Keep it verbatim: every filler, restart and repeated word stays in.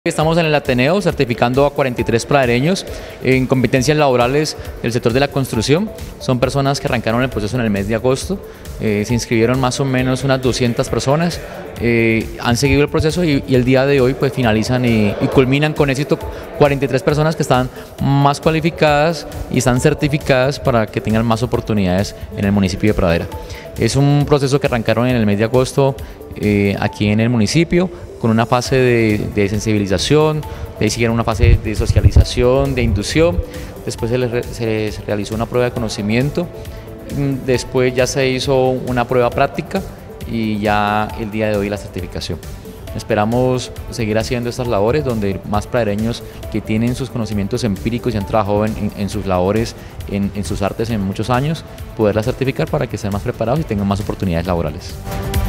Estamos en el Ateneo certificando a cuarenta y tres pradereños en competencias laborales del sector de la construcción. Son personas que arrancaron el proceso en el mes de agosto, eh, se inscribieron más o menos unas doscientas personas, eh, han seguido el proceso y, y el día de hoy pues finalizan y, y culminan con éxito cuarenta y tres personas que están más cualificadas y están certificadas para que tengan más oportunidades en el municipio de Pradera. Es un proceso que arrancaron en el mes de agosto eh, aquí en el municipio, con una fase de, de sensibilización, de ahí siguieron una fase de socialización, de inducción, después se, les, se les realizó una prueba de conocimiento, después ya se hizo una prueba práctica y ya el día de hoy la certificación. Esperamos seguir haciendo estas labores donde más pradereños que tienen sus conocimientos empíricos y han trabajado en, en, en sus labores, en, en sus artes en muchos años, poderlas certificar para que estén más preparados y tengan más oportunidades laborales.